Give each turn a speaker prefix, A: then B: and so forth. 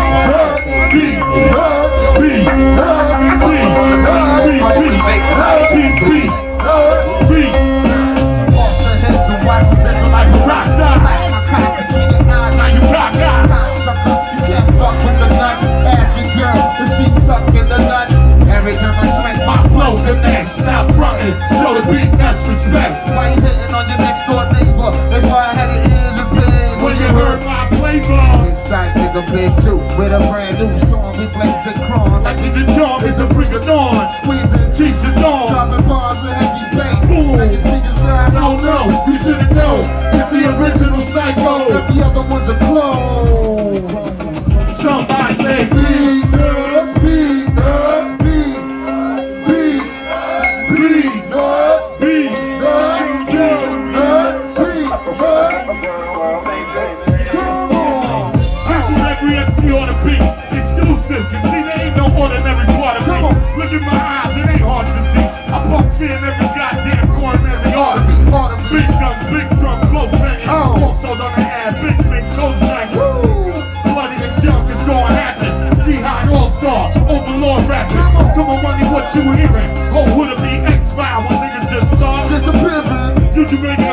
A: Stop fronting, show the beat, that's respect. Why you hitting on your next door neighbor? That's why I had it ears and pain. When you heard my flavor, Inside nigga big too, with a brand new song, we blaze and crawl. Like the charm is a freak of dawn, squeezing cheeks and dawn, dropping bars and heavy bass. Like your speakers line, oh no, you shouldn't know. It's the original Psycho, every other one's a clone. Somebody say Beatnuts, Beatnuts, exclusive, you see there ain't no ordinary part of me. Look in my eyes, it ain't hard to see. I pump fear in every goddamn coronary artery. Big drum, flow banging. Also on the ass, big close banging. Bloody and junk is going happen. Jihad All-Star, Overlord rapping. Come on, money, what you hearing? Oh, would it be X-File when niggas just start disappearing? You make